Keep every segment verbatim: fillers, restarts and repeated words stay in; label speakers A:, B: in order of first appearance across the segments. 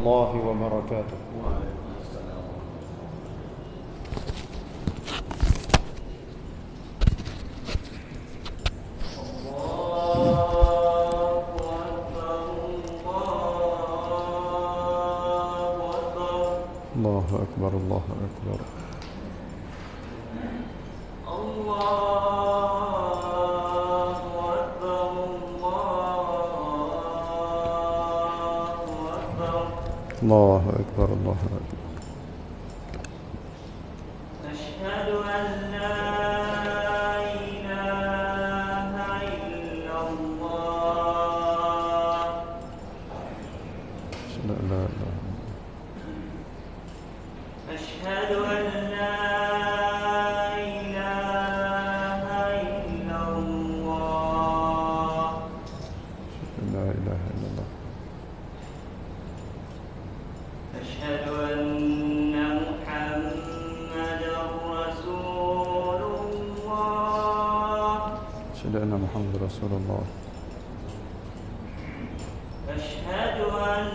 A: الله وبركاته. الله أكبر الله أكبر. الله أكبر الله أكبر.
B: أشهد أن لا إله إلا الله.
A: لا لا لا.
B: أشهد أن لا إله إلا الله.
A: لا إله إلا الله.
B: أشهد أن محمدا رسول الله.
A: أشهد أن محمد رسول الله.
B: أشهد أن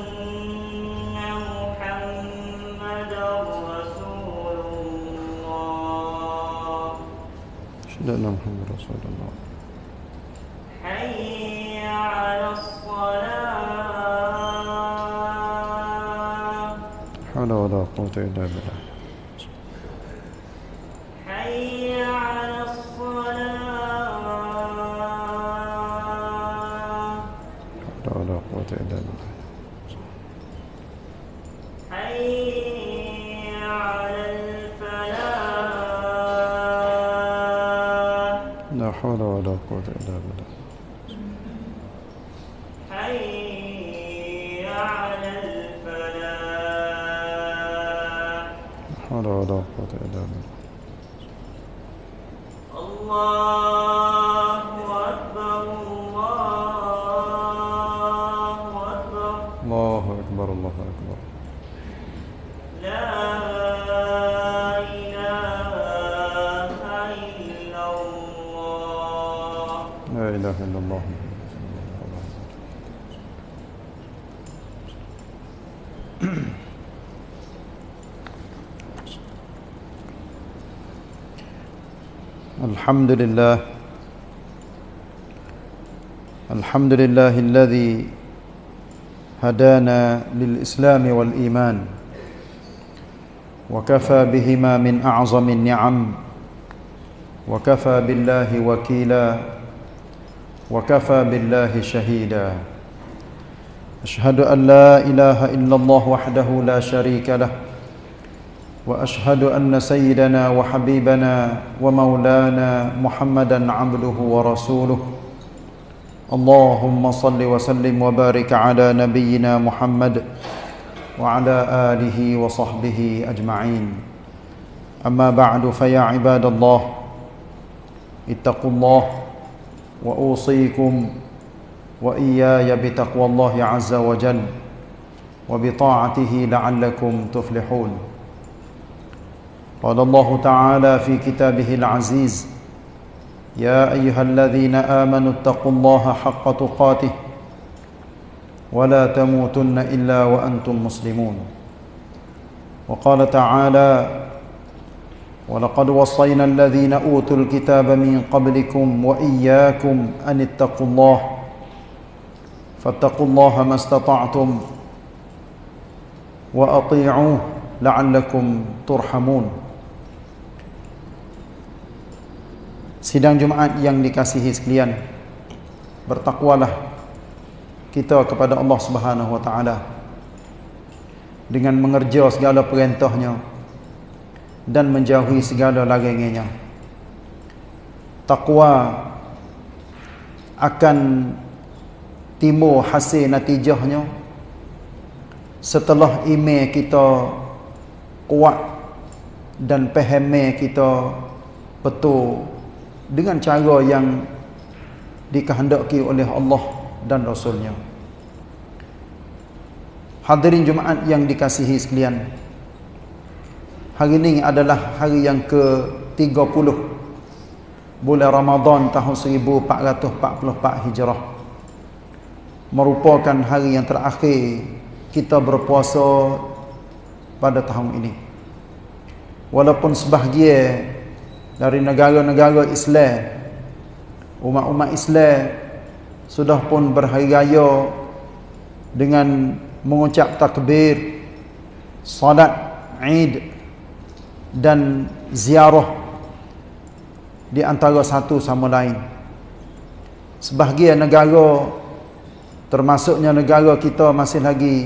B: محمدا رسول الله.
A: أشهد أن محمد رسول الله.
B: حي على الصلاة.
A: حول ولا قوة إلا بالله.
B: حي على الصلاة.
A: حول ولا قوة إلا بالله.
B: حي على الفلاح.
A: لا حول ولا قوة إلا بالله.
B: حي على الفلاح.
A: لا حول ولا قوة إلا بالله.
B: الله أكبر الله أكبر.
A: الله أكبر الله أكبر.
B: لا إله إلا الله.
A: لا إله إلا الله. الحمد لله الحمد لله الذي هدانا للإسلام والإيمان وكفى بهما من أعظم النعم وكفى بالله وكيلا وكفى بالله شهيدا. أشهد أن لا إله إلا الله وحده لا شريك له وأشهد أن سيدنا وحبيبنا ومولانا محمدا عبده ورسوله. اللهم صل وسلم وبارك على نبينا محمد وعلى آله وصحبه أجمعين. أما بعد فيا عباد الله اتقوا الله وأوصيكم وإياي بتقوى الله عز وجل وبطاعته لعلكم تفلحون. قال الله تعالى في كتابه العزيز: يا أيها الذين آمنوا اتقوا الله حق تقاته ولا تموتن إلا وأنتم مسلمون. وقال تعالى: ولقد وصينا الذين أوتوا الكتاب من قبلكم وإياكم أن اتقوا الله فاتقوا الله ما استطعتم وأطيعوه لعلكم ترحمون. Sidang Jumaat yang dikasihi sekalian, bertakwalah kita kepada Allah Subhanahu wa taala dengan mengerja segala perintahnya dan menjauhi segala larangannya. Takwa akan timbul hasil natijahnya setelah iman kita kuat dan faham kita betul dengan cara yang dikehendaki oleh Allah dan Rasulnya. Hadirin Jumaat yang dikasihi sekalian, hari ini adalah hari yang ke tiga puluh bulan Ramadan tahun seribu empat ratus empat puluh empat Hijrah, merupakan hari yang terakhir kita berpuasa pada tahun ini. Walaupun sebahagian dari negara-negara Islam, umat-umat Islam sudah pun berhari raya dengan mengucap takbir, salat Eid dan ziarah di antara satu sama lain. Sebahagian negara, termasuknya negara kita, masih lagi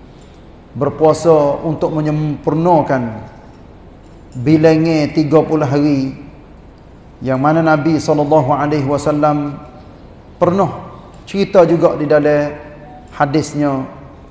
A: berpuasa untuk menyempurnakan bilangnya tiga puluh hari, yang mana Nabi sallallahu alaihi wasallam pernah cerita juga di dalam hadisnya,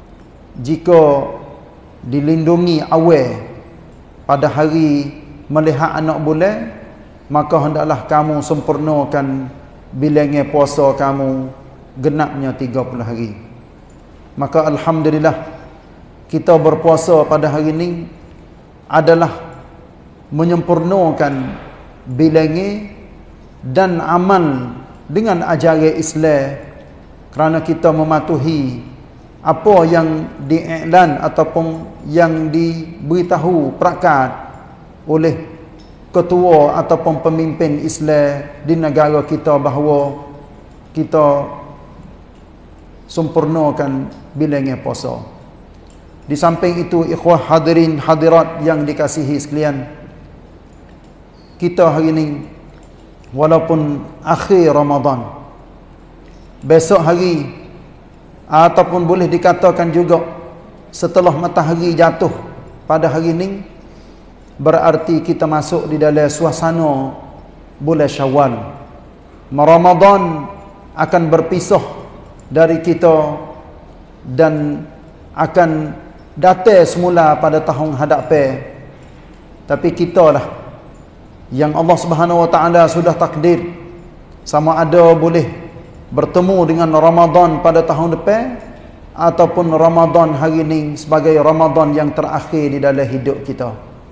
A: jika dilindungi awal pada hari melihat anak bulan, maka hendaklah kamu sempurnakan bilangnya puasa kamu genapnya tiga puluh hari. Maka alhamdulillah, kita berpuasa pada hari ini adalah menyempurnakan bilangnya dan amal dengan ajaran Islam, kerana kita mematuhi apa yang diiklan ataupun yang diberitahu perakat oleh ketua ataupun pemimpin Islam di negara kita, bahawa kita sempurnakan bilangnya puasa. Di samping itu, ikhwah hadirin hadirat yang dikasihi sekalian, kita hari ini walaupun akhir Ramadan, besok hari ataupun boleh dikatakan juga setelah matahari jatuh pada hari ini, berarti kita masuk di dalam suasana bulan Syawal. Ramadan akan berpisah dari kita dan akan datang semula pada tahun hadapan. Tapi kita lah yang Allah Subhanahu wa taala sudah takdir, sama ada boleh bertemu dengan Ramadan pada tahun depan ataupun Ramadan hari ini sebagai Ramadan yang terakhir di dalam hidup kita.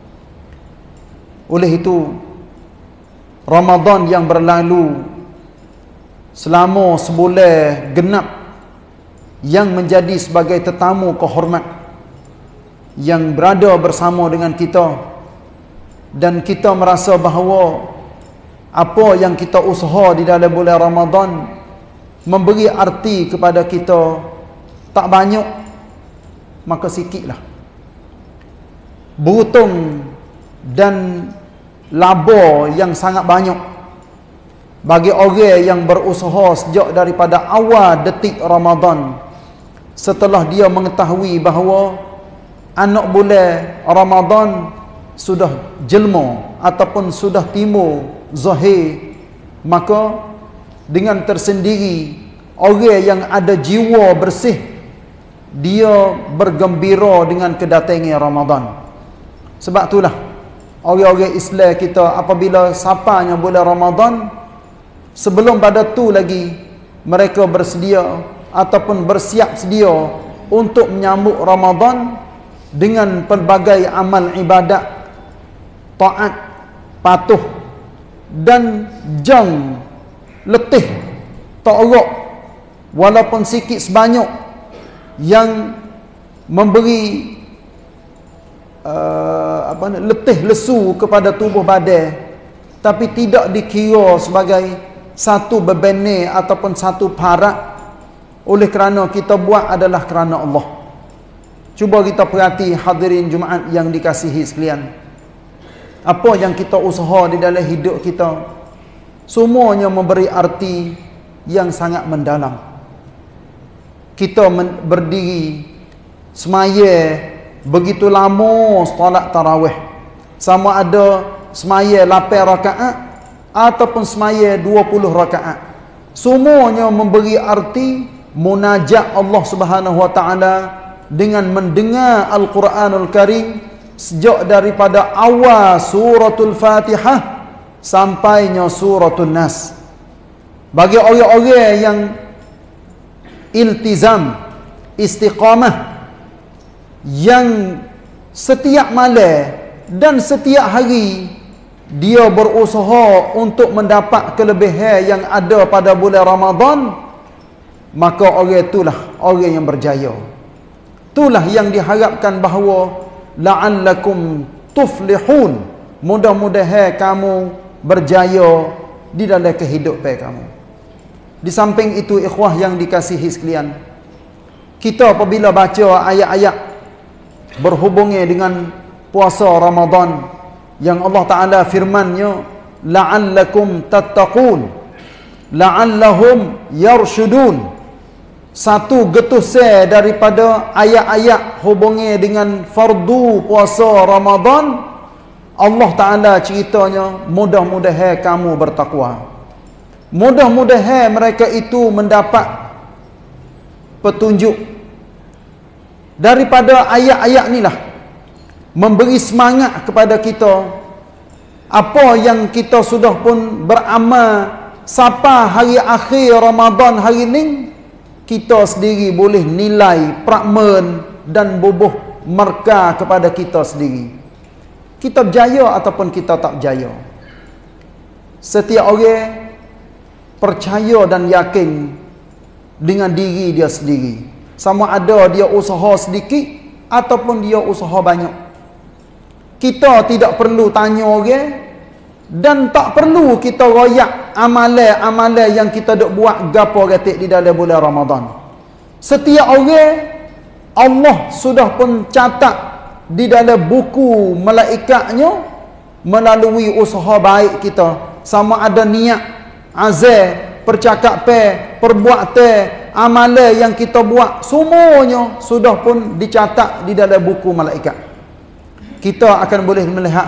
A: Oleh itu, Ramadan yang berlalu selama sebulan genap yang menjadi sebagai tetamu kehormat yang berada bersama dengan kita, dan kita merasa bahawa apa yang kita usaha di dalam bulan Ramadan memberi arti kepada kita tak banyak, maka sikitlah. Beruntung dan laba yang sangat banyak bagi orang yang berusaha sejak daripada awal detik Ramadan, setelah dia mengetahui bahawa anak bulan Ramadan sudah jelma ataupun sudah timur zahir, maka dengan tersendiri orang yang ada jiwa bersih, dia bergembira dengan kedatangan Ramadan. Sebab itulah orang-orang Islam kita apabila sapanya bulan Ramadan, sebelum pada tu lagi mereka bersedia ataupun bersiap sedia untuk menyambut Ramadan dengan pelbagai amal ibadat, taat, patuh, dan jang letih ta'aruk walaupun sikit sebanyak yang memberi uh, apa ni, letih lesu kepada tubuh badan, tapi tidak dikira sebagai satu beban ataupun satu parat, oleh kerana kita buat adalah kerana Allah. Cuba kita perhati hadirin Jumaat yang dikasihi sekalian, apa yang kita usaha di dalam hidup kita, semuanya memberi arti yang sangat mendalam. Kita berdiri semaya begitu lama solat tarawih, sama ada semaya lapan rakaat ataupun semaya dua puluh rakaat, semuanya memberi arti munajat Allah Subhanahu wa taala dengan mendengar Al-Quranul Karim sejak daripada awal suratul Fatihah sampainya suratul Nas. Bagi orang-orang yang iltizam, istiqamah, yang setiap malam dan setiap hari dia berusaha untuk mendapat kelebihan yang ada pada bulan Ramadan, maka orang itulah orang yang berjaya. Itulah yang diharapkan bahawa la'allakum tuflihun. Mudah-mudahan kamu berjaya di dalam kehidupan kamu. Di samping itu ikhwah yang dikasihi sekalian, kita apabila baca ayat-ayat berhubungnya dengan puasa Ramadan yang Allah Ta'ala firmannya la'allakum tattaqun, la'allahum yarshudun. Satu getusnya daripada ayat-ayat hubungnya dengan fardu puasa Ramadan, Allah Ta'ala ceritanya mudah-mudahan kamu bertakwa. Mudah-mudahan mereka itu mendapat petunjuk daripada ayat-ayat inilah, memberi semangat kepada kita. Apa yang kita sudah pun beramal sampai hari akhir Ramadan hari ini, kita sendiri boleh nilai prakmen dan bubuh markah kepada kita sendiri. Kita berjaya ataupun kita tak berjaya. Setiap orang percaya dan yakin dengan diri dia sendiri. Sama ada dia usaha sedikit ataupun dia usaha banyak. Kita tidak perlu tanya orang, dan tak perlu kita royak amalan-amalan yang kita dok buat gapo gatik di dalam bulan Ramadan. Setiap orang Allah sudah pun catat di dalam buku malaikatnya melalui usaha baik kita. Sama ada niat, azam, percakapan, perbuatan, amalan yang kita buat, semuanya sudah pun dicatat di dalam buku malaikat. Kita akan boleh melihat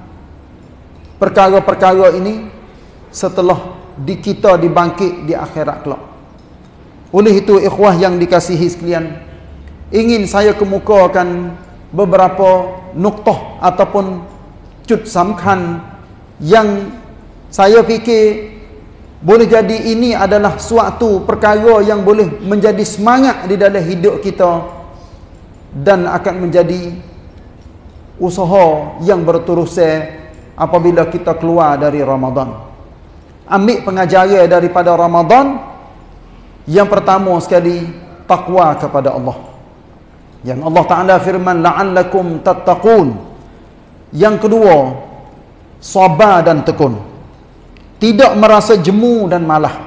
A: perkara-perkara ini setelah di kita dibangkit di akhirat kelak. Oleh itu ikhwah yang dikasihi sekalian, ingin saya kemukakan beberapa nuktah ataupun cut samkan yang saya fikir boleh jadi ini adalah suatu perkara yang boleh menjadi semangat di dalam hidup kita dan akan menjadi usaha yang berterusan apabila kita keluar dari Ramadan. Ambil pengajaran daripada Ramadan. Yang pertama sekali, takwa kepada Allah. Yang Allah Ta'ala firman la'allakum tattaqun. Yang kedua, sabar dan tekun, tidak merasa jemu dan malah.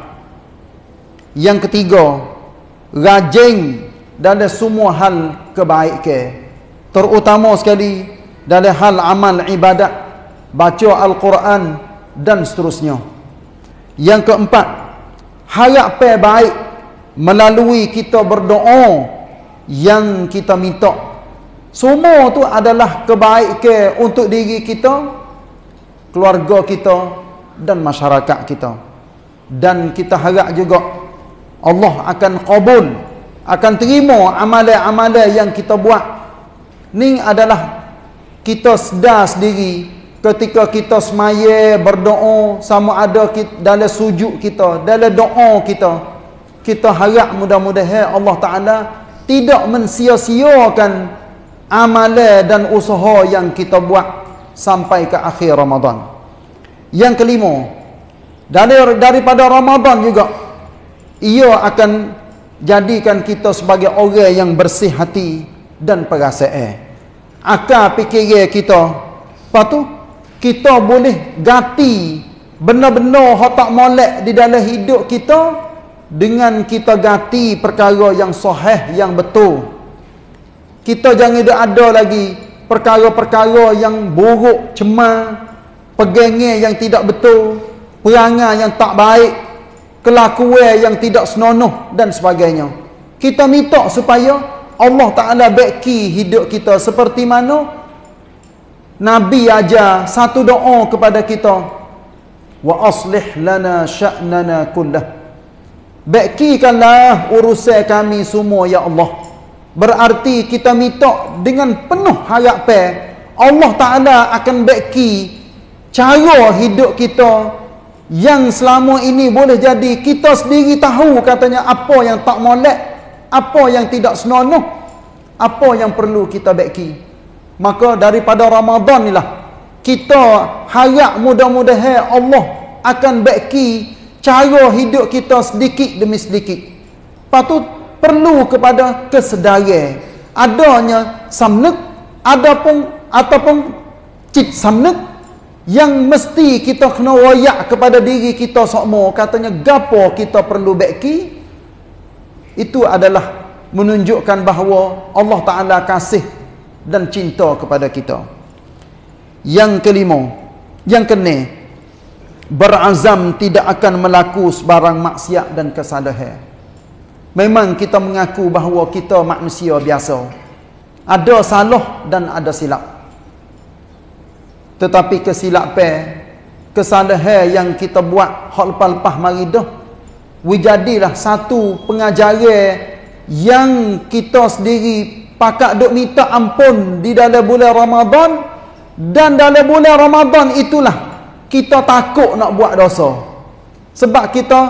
A: Yang ketiga, rajin dalam semua hal kebaikan, terutama sekali dalam hal amal ibadat, baca Al-Quran dan seterusnya. Yang keempat, harapan baik melalui kita berdoa yang kita minta. Semua tu adalah kebaikan untuk diri kita, keluarga kita dan masyarakat kita. Dan kita harap juga Allah akan kabul, akan terima amalan-amalan yang kita buat. Ni adalah kita sedar sendiri ketika kita semaya berdoa, sama ada kita, dalam sujud kita, dalam doa kita, kita harap mudah-mudahan Allah Ta'ala tidak mensia-siakan amalan dan usaha yang kita buat sampai ke akhir Ramadan. Yang kelima, dari, daripada Ramadan juga, ia akan jadikan kita sebagai orang yang bersih hati dan perasaan. Akal fikiran kita, lepas tu kita boleh ganti benar-benar hak tak molek di dalam hidup kita dengan kita ganti perkara yang sahih, yang betul. Kita jangan ada lagi perkara-perkara yang buruk, cemar, pegangan yang tidak betul, perangai yang tak baik, kelakuan yang tidak senonoh dan sebagainya. Kita minta supaya Allah Ta'ala baiki hidup kita seperti mana Nabi ajar satu doa kepada kita, wa aslih lana sya'nana kullah, baikikanlah urusan kami semua ya Allah. Berarti kita minta dengan penuh harapan Allah Ta'ala akan baiki cara hidup kita yang selama ini boleh jadi kita sendiri tahu katanya apa yang tak molek, apa yang tidak senonoh, apa yang perlu kita baiki. Maka daripada Ramadan inilah kita harap mudah-mudahan Allah akan baiki cara hidup kita sedikit demi sedikit. Patut perlu kepada kesedaran. adanya samnek, adapun ataupun cit samnek yang mesti kita kena royak kepada diri kita sokmo, katanya gapo kita perlu beki. Itu adalah menunjukkan bahawa Allah Ta'ala kasih dan cinta kepada kita. Yang kelima, yang keenam, berazam tidak akan melaku sebarang maksiat dan kesalahan. Memang kita mengaku bahawa kita manusia biasa, ada salah dan ada silap. Tetapi kesilapan, kesalahan yang kita buat hak lepas-lepas mari dah, wujadilah satu pengajaran yang kita sendiri pakak duk minta ampun di dalam bulan Ramadan. Dan dalam bulan Ramadan itulah kita takut nak buat dosa, sebab kita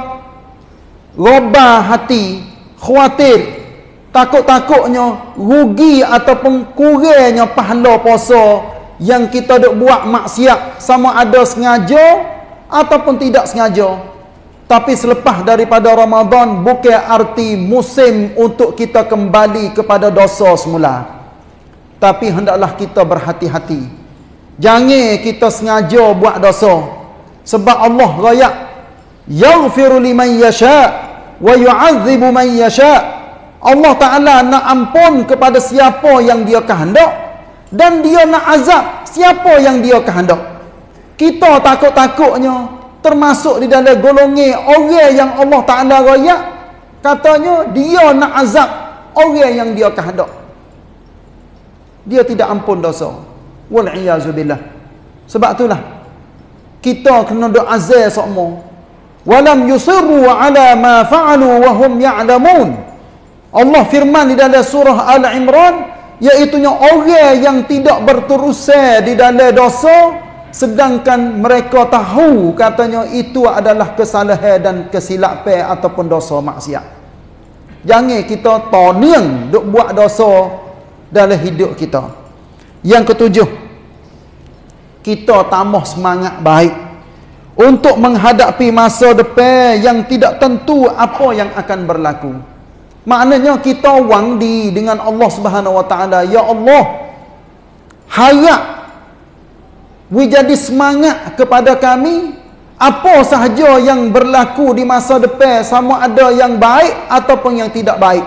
A: robah hati, khawatir, takut-takutnya rugi ataupun kurangnya pahala puasa yang kita duk buat maksiat, sama ada sengaja ataupun tidak sengaja. Tapi selepas daripada Ramadan bukan arti musim untuk kita kembali kepada dosa semula. Tapi hendaklah kita berhati-hati. Jangan kita sengaja buat dosa. Sebab Allah raya, yaghfiru liman yasha wa yu'adzibu man yasha. Allah Ta'ala nak ampun kepada siapa yang dia kehendak, dan dia nak azab siapa yang dia kehendak. Kita takut-takutnya termasuk di dalam golongan orang yang Allah Ta'ala raya, katanya dia nak azab orang yang dia kehendak. Dia tidak ampun dosa. Wal'iyazubillah. Sebab itulah kita kena doa azab sokmo. Walam yusirru ala ma fa'alu wa hum ya'lamun. Allah firman di dalam surah Al-Imran, iaitunya orang yang tidak berterusan di dalam dosa sedangkan mereka tahu katanya itu adalah kesalahan dan kesilapan ataupun dosa maksiat. Jangan kita toniang duk buat dosa dalam hidup kita. Yang ketujuh, kita tambah semangat baik untuk menghadapi masa depan yang tidak tentu apa yang akan berlaku. Maknanya kita wangdi dengan Allah Subhanahu Wa Taala, ya Allah, harap we jadi semangat kepada kami apa sahaja yang berlaku di masa depan, sama ada yang baik ataupun yang tidak baik.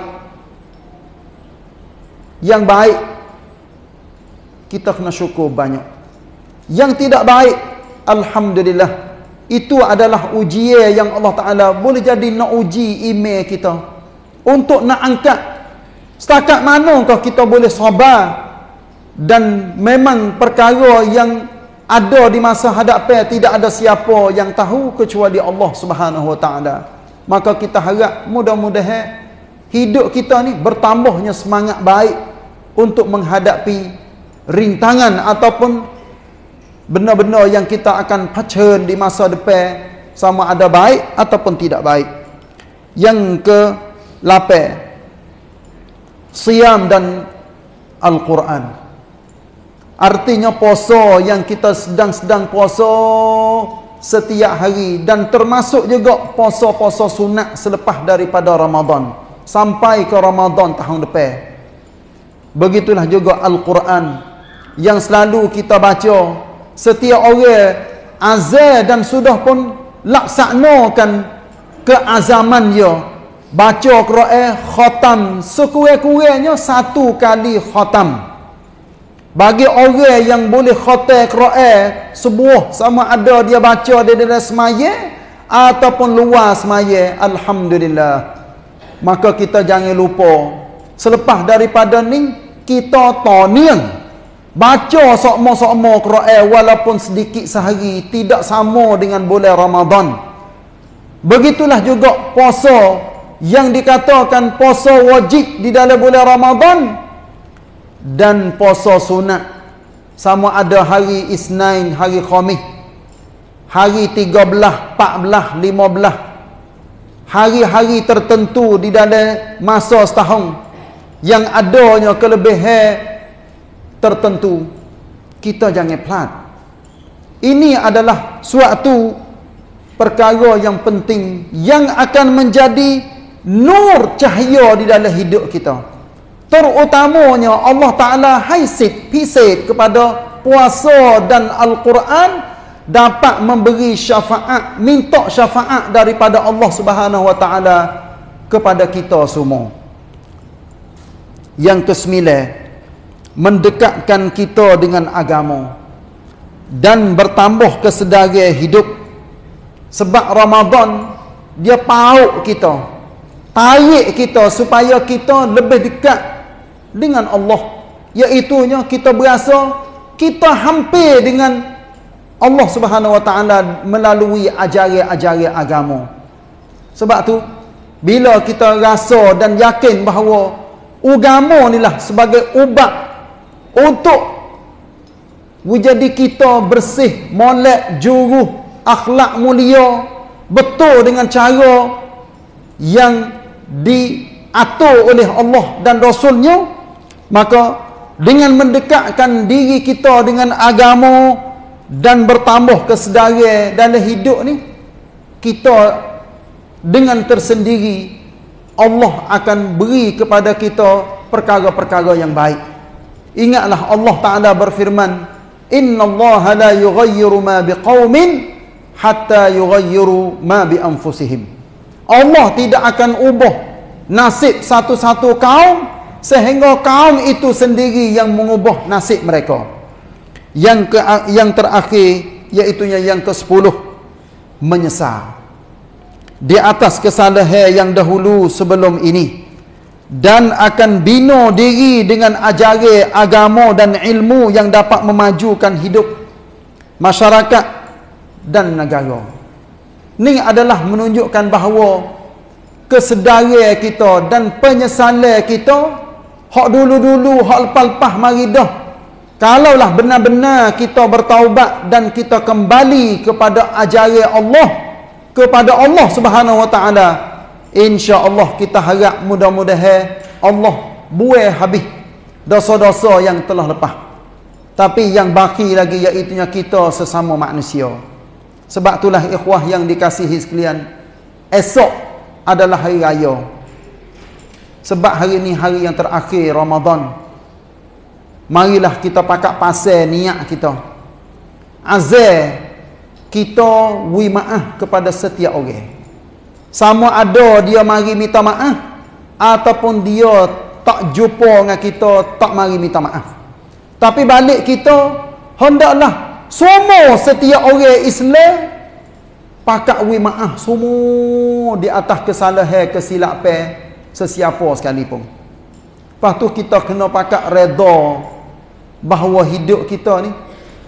A: Yang baik kita kena syukur banyak. Yang tidak baik, alhamdulillah, itu adalah ujian yang Allah Ta'ala boleh jadi nak uji iman kita untuk nak angkat setakat manakah kita boleh sabar. Dan memang perkara yang ada di masa hadapan tidak ada siapa yang tahu kecuali Allah Subhanahu Wa Taala. Maka kita harap mudah-mudahan hidup kita ni bertambahnya semangat baik untuk menghadapi rintangan ataupun benda-benda yang kita akan pachen di masa depan, sama ada baik ataupun tidak baik. Yang ke lapan, siam dan Al-Quran. Artinya puasa yang kita sedang-sedang puasa setiap hari, dan termasuk juga puasa-puasa sunat selepas daripada Ramadan sampai ke Ramadan tahun depan. Begitulah juga Al-Quran yang selalu kita baca. Setiap orang azal dan sudah pun laksanakan keazaman dia, baca Quran khatam sekurang-kurangnya satu kali khatam. Bagi orang yang boleh khatam Quran sebuah, sama ada dia baca di dalam semaya ataupun luar semaya, alhamdulillah. Maka kita jangan lupa, selepas daripada ni kita toniang baca sokmo-sokmo Quran walaupun sedikit sehari, tidak sama dengan bulan Ramadan. Begitulah juga puasa yang dikatakan puasa wajib di dalam bulan Ramadan dan puasa sunat, sama ada hari Isnin, hari Khamis, hari tiga belas, empat belas, lima belas, hari-hari tertentu di dalam masa setahun yang adanya kelebihan tertentu. Kita jangan pelat. Ini adalah suatu perkara yang penting yang akan menjadi nur cahaya di dalam hidup kita. Terutamanya Allah Ta'ala haisit, pisit kepada puasa dan Al-Quran dapat memberi syafaat, minta syafaat daripada Allah Subhanahu Wa Ta'ala kepada kita semua. Yang kesembilan, mendekatkan kita dengan agama dan bertambah kesedaran hidup. Sebab Ramadan dia pauk kita, tarik kita supaya kita lebih dekat dengan Allah, iaitunya kita berasa kita hampir dengan Allah Subhanahu Wa Ta'ala melalui ajaran-ajaran agama. Sebab tu bila kita rasa dan yakin bahawa agama inilah sebagai ubat untuk menjadi kita bersih, molek, juruh, akhlak mulia, betul dengan cara yang diatur oleh Allah dan Rasulnya, maka dengan mendekatkan diri kita dengan agama dan bertambah kesedaran dalam hidup ni, kita dengan tersendiri Allah akan beri kepada kita perkara-perkara yang baik. Ingatlah Allah Ta'ala berfirman, innallaha la yughayyiru ma biqaumin hatta yughayyiru ma bi anfusihim. Allah tidak akan ubah nasib satu-satu kaum sehingga kaum itu sendiri yang mengubah nasib mereka. Yang ke, yang terakhir iaitu yang kesepuluh, menyesal di atas kesalahan yang dahulu sebelum ini dan akan bina diri dengan ajaran agama dan ilmu yang dapat memajukan hidup masyarakat dan negara. Ini adalah menunjukkan bahawa kesedaran kita dan penyesalan kita, hak dulu-dulu, hak lepas-lepas mari dah, kalaulah benar-benar kita bertaubat dan kita kembali kepada ajaran Allah, kepada Allah Subhanahu Wa Ta'ala, insya-Allah kita harap mudah-mudahan Allah buai habis dosa-dosa yang telah lepas. Tapi yang baki lagi iaitu kita sesama manusia. Sebab itulah ikhwah yang dikasihi sekalian, esok adalah hari raya. Sebab hari ni hari yang terakhir Ramadan. Marilah kita pakat pasal niat kita. Azal kita wi maaf kepada setiap orang. Sama ada dia mari minta maaf ataupun dia tak jumpa dengan kita, tak mari minta maaf. Tapi balik kita hendaklah semua setiap orang Islam pakat wi maaf semua di atas kesalahan, kesilapan sesiapa sekalipun. Lepas tu kita kena pakat redha bahawa hidup kita ni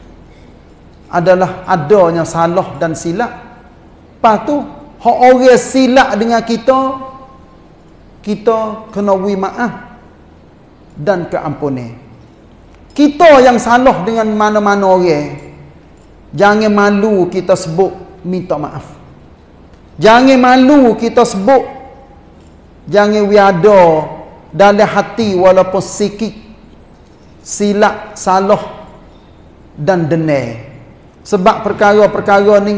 A: adalah adanya salah dan silap. Lepas tu hak orang silap dengan kita, kita kena wi maaf dan keampunan. Kita yang salah dengan mana-mana orang, jangan malu kita sebut minta maaf. Jangan malu kita sebut, jangan wiada dalam hati walaupun sikit silap, salah dan dendam. Sebab perkara-perkara ni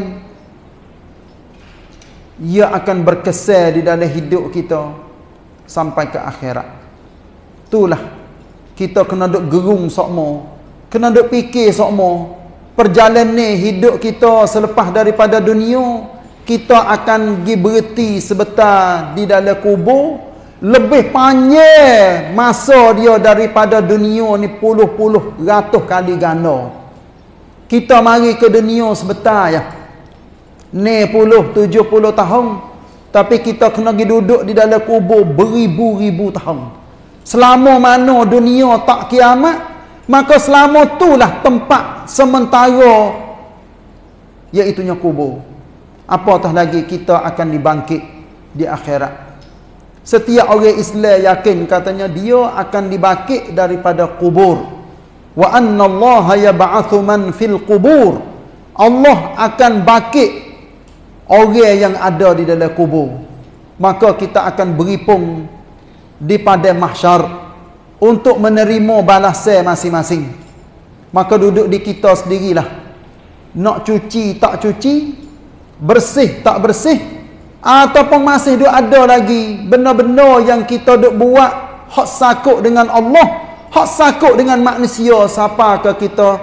A: ia akan berkesan di dalam hidup kita sampai ke akhirat. Itulah kita kena duk gerung sokmo, kena duk fikir sokmo, perjalanan hidup kita selepas daripada dunia, kita akan pergi berhenti sebentar di dalam kubur, lebih panjang masa dia daripada dunia ni puluh-puluh ratus kali ganda. Kita mari ke dunia sebentar ya, enam puluh, tujuh puluh tahun, tapi kita kena pergi duduk di dalam kubur beribu-ribu tahun. Selama mana dunia tak kiamat, maka selama itulah tempat sementara, iaitunya kubur. Apatah lagi kita akan dibangkit di akhirat. Setiap orang Islam yakin katanya dia akan dibangkit daripada kubur. Wa anna Allah yab'atsu man fil qubur. Allah akan bangkit orang yang ada di dalam kubur. Maka kita akan beripung di padang mahsyar untuk menerima balasan masing-masing. Maka duduk di kita sendirilah, nak cuci tak cuci, bersih tak bersih, ataupun masih duk ada lagi benda-benda yang kita duk buat hak sakut dengan Allah, hak sakut dengan manusia. Siapa ke kita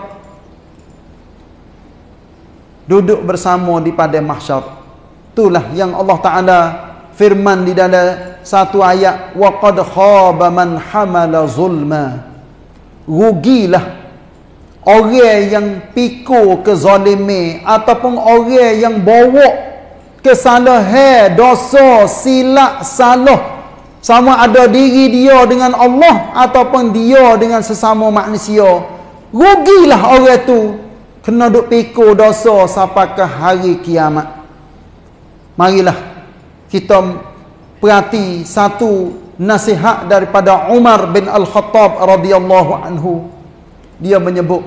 A: duduk bersama di padang mahsyar? Itulah yang Allah Ta'ala firman di dalam satu ayat, wa qad khaba man hamala zulma. Rugilah orang yang pikul kezalimi ataupun orang yang bawa kesalahan, dosa, silap, salah, sama ada diri dia dengan Allah ataupun dia dengan sesama manusia. Rugilah orang tu kena duk pikul dosa sampai ke hari kiamat. Marilah kita perhati satu nasihat daripada Umar bin Al-Khattab radhiyallahu anhu. Dia menyebut,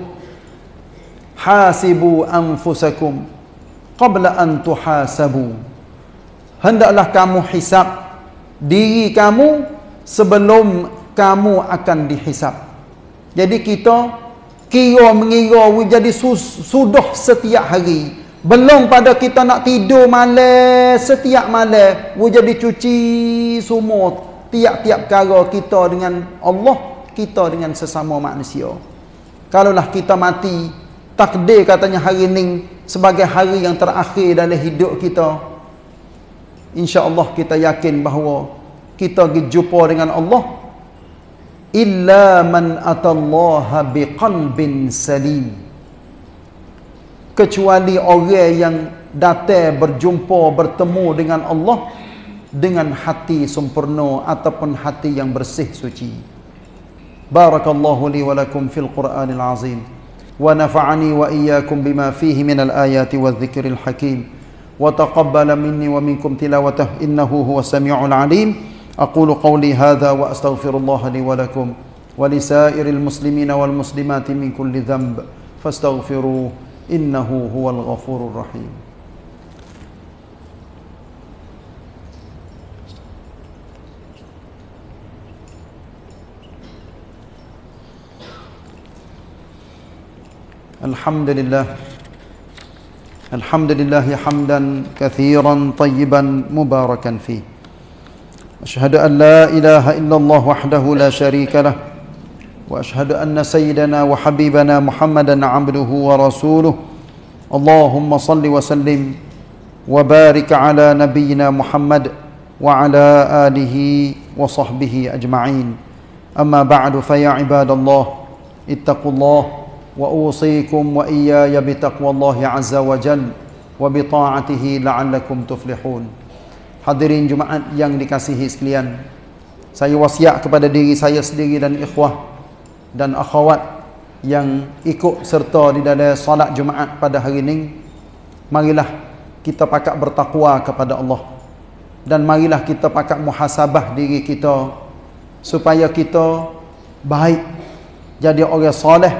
A: hasibu anfusakum qabla an tuhasabu. Hendaklah kamu hisab diri kamu sebelum kamu akan dihisab. Jadi kita kira mengira jadi sudah setiap hari. Belum pada kita nak tidur malam, setiap malam jadi cuci semua tiap-tiap perkara kita dengan Allah, kita dengan sesama manusia. Kalaulah kita mati, takdir katanya hari ini sebagai hari yang terakhir dalam hidup kita, insya-Allah kita yakin bahawa kita pergi jumpa dengan Allah. Illa man atallaha biqalbin salim. Kecuali orang yang datang berjumpa bertemu dengan Allah dengan hati sempurna ataupun hati yang bersih suci. Barakallahu li wa lakum fil Qur'anil azim. ونفعني وإياكم بما فيه من الآيات والذكر الحكيم وتقبل مني ومنكم تلاوته إنه هو السميع العليم. أقول قولي هذا وأستغفر الله لي ولكم ولسائر المسلمين والمسلمات من كل ذنب فاستغفروه إنه هو الغفور الرحيم. الحمد لله الحمد لله حمدا كثيرا طيبا مباركا فيه. أشهد أن لا إله إلا الله وحده لا شريك له وأشهد أن سيدنا وحبيبنا محمدا عبده ورسوله. اللهم صل وسلم وبارك على نبينا محمد وعلى آله وصحبه أجمعين. أما بعد فيا عباد الله اتقوا الله وأوصيكم وإياي بتقوى الله عز وجل وبطاعته لعلكم تفلحون. Hadirin Jumaat yang dikasihi sekalian, saya wasiat kepada diri saya sendiri dan ikhwah dan akhwat yang ikut serta di dalam salat Jumaat pada hari ini, marilah kita pakak bertakwa kepada Allah dan marilah kita pakak muhasabah diri kita supaya kita baik, jadi orang soleh.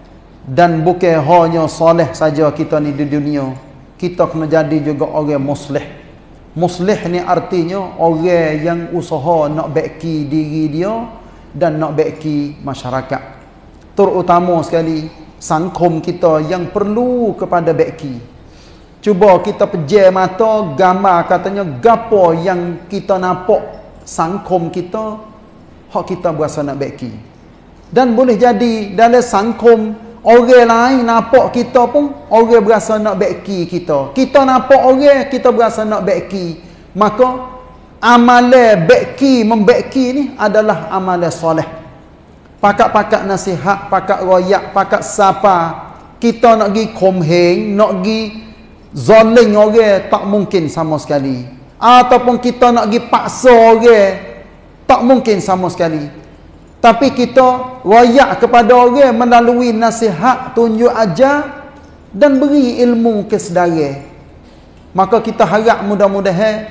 A: Dan bukan hanya soleh saja kita ni di dunia, kita kena jadi juga orang muslih. Muslih ni artinya orang yang usaha nak baiki diri dia dan nak baiki masyarakat. Terutama sekali sangkum kita yang perlu kepada baiki. Cuba kita pejam mata gambar katanya gapo yang kita nampak sangkum kita hak kita berasa nak baiki. Dan boleh jadi dalam sangkum orang lain nampak kita pun orang berasa nak baiki kita. Kita nampak orang, kita berasa nak baiki. Maka amalan baiki, membaiki ni adalah amalan soleh. Pakak-pakak nasihat, pakak royak, pakak sapa. Kita nak pergi komheng, nak pergi zalim orang, tak mungkin sama sekali. Ataupun kita nak pergi paksa orang, tak mungkin sama sekali. Tapi kita royak kepada orang melalui nasihat, tunjuk ajar dan beri ilmu kesedaran. Maka kita harap mudah-mudahan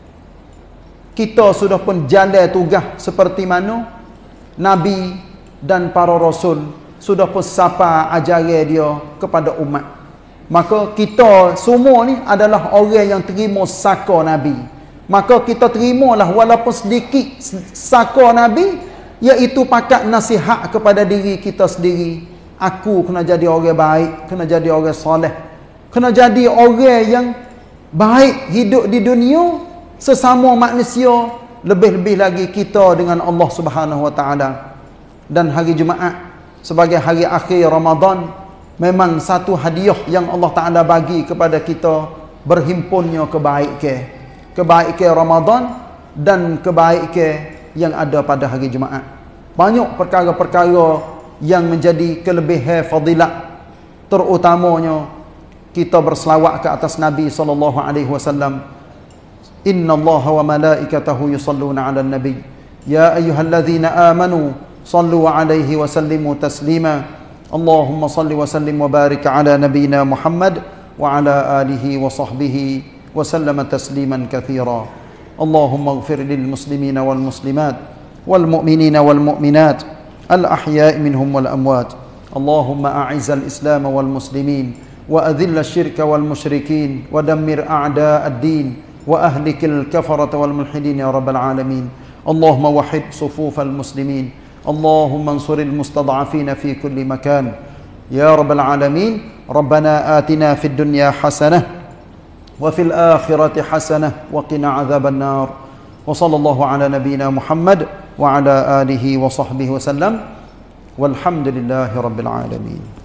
A: kita sudah pun jalan tugas seperti mana Nabi dan para Rasul sudah pun sapa ajaran dia kepada umat. Maka kita semua ni adalah orang yang terima saka Nabi. Maka kita terimalah walaupun sedikit saka Nabi, iaitu pakat nasihat kepada diri kita sendiri. Aku kena jadi orang baik, kena jadi orang soleh, kena jadi orang yang baik hidup di dunia, sesama manusia lebih-lebih lagi kita dengan Allah Subhanahu wa taala. Dan hari Jumaat sebagai hari akhir Ramadan memang satu hadiah yang Allah Taala bagi kepada kita, berhimpunnya kebaikan. Kebaikan Ramadan dan kebaikan yang ada pada hari Jumaat. Banyak perkara-perkara yang menjadi kelebihan fadilat, terutamanya kita berselawat ke atas Nabi sallallahu alaihi wasallam. Innallaha wa malaikatahu yusalluna 'alan nabi ya ayyuhalladzina amanu sallu 'alaihi wa sallimu taslima. Allahumma salli wa sallim wa barik 'ala nabiyyina Muhammad wa 'ala alihi wa sahbihi wa sallama tasliman katsira. Allahumma ighfir lil muslimina wal muslimat wal mu'minina wal mu'minat al ahya'i minhum wal amwat. Allahumma a'izzal islam wal muslimin wa adhillal syirka wal musyrikin wa dammir a'da'ad din wa ahlikil kafarata wal mulhidin ya rabbal alamin. Allahumma wahhid sufufal muslimin. Allahumma ansuril mustad'afina fi kulli makan ya rabbal alamin. Rabbana atina fid dunya hasanah wa fil akhirati hasanah wa qina adzaban nar. Wa sallallahu ala nabiyyina Muhammad wa ala alihi wa sahbihi wa sallam. Walhamdulillahi rabbil alamin.